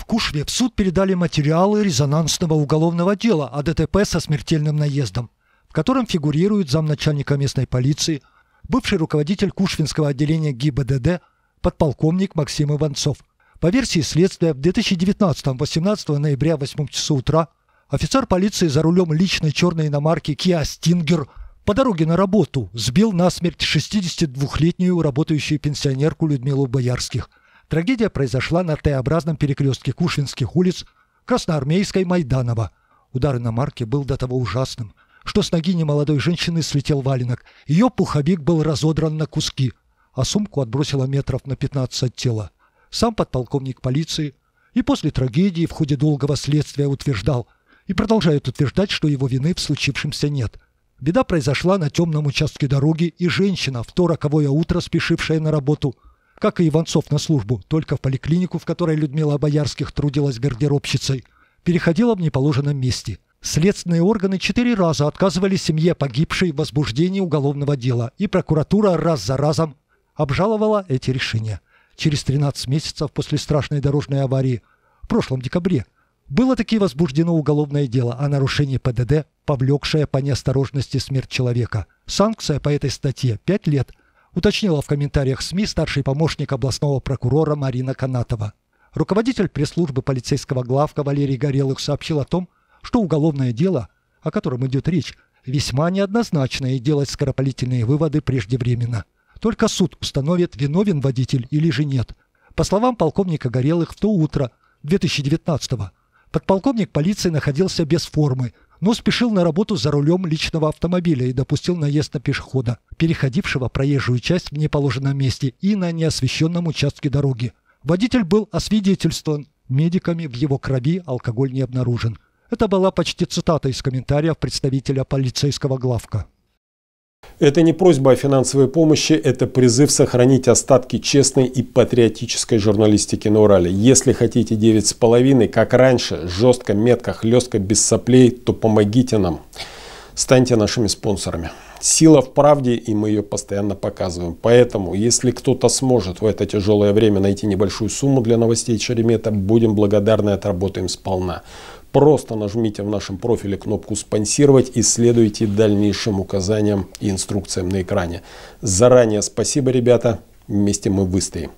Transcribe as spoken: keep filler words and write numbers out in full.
Кушве в суд передали материалы резонансного уголовного дела о ДТП со смертельным наездом, в котором фигурирует замначальника местной полиции, бывший руководитель Кушвинского отделения ГИБДД, подполковник Максим Иванцов. По версии следствия, в две тысячи девятнадцатом восемнадцатого ноября в восьмом часу утра офицер полиции за рулем личной черной иномарки Kia Stinger по дороге на работу сбил насмерть шестидесятидвухлетнюю работающую пенсионерку Людмилу Боярских. Трагедия произошла на Т-образном перекрестке Кушвинских улиц, Красноармейской, Майданова. Удар иномарки был до того ужасным, что с ноги немолодой женщины слетел валенок. Ее пуховик был разодран на куски, а сумку отбросило метров на пятнадцать от тела. Сам подполковник полиции и после трагедии в ходе долгого следствия утверждал и продолжает утверждать, что его вины в случившемся нет. Беда произошла на темном участке дороги, и женщина в то роковое утро, спешившая на работу, как и Иванцов на службу, только в поликлинику, в которой Людмила Боярских трудилась гардеробщицей, переходила в неположенном месте. Следственные органы четыре раза отказывали семье погибшей в возбуждении уголовного дела, и прокуратура раз за разом обжаловала эти решения. Через тринадцать месяцев после страшной дорожной аварии, в прошлом декабре, было таки возбуждено уголовное дело о нарушении ПДД, повлекшее по неосторожности смерть человека. Санкция по этой статье – пять лет, уточнила в комментариях СМИ старший помощник областного прокурора Марина Канатова. Руководитель пресс-службы полицейского главка Валерий Горелых сообщил о том, что уголовное дело, о котором идет речь, весьма неоднозначно и делать скоропалительные выводы преждевременно. Только суд установит, виновен водитель или же нет. По словам полковника Горелых, в то утро две тысячи девятнадцатого подполковник полиции находился без формы, но спешил на работу за рулем личного автомобиля и допустил наезд на пешехода, переходившего проезжую часть в неположенном месте и на неосвещенном участке дороги. Водитель был освидетельствован медиками, в его крови алкоголь не обнаружен. Это была почти цитата из комментариев представителя полицейского главка. Это не просьба о финансовой помощи, это призыв сохранить остатки честной и патриотической журналистики на Урале. Если хотите девять с половиной, как раньше, жестко, метко, хлестко, без соплей, то помогите нам. Станьте нашими спонсорами. Сила в правде, и мы ее постоянно показываем. Поэтому, если кто-то сможет в это тяжелое время найти небольшую сумму для новостей Шеремета, будем благодарны и отработаем сполна. Просто нажмите в нашем профиле кнопку «Спонсировать» и следуйте дальнейшим указаниям и инструкциям на экране. Заранее спасибо, ребята. Вместе мы выстоим.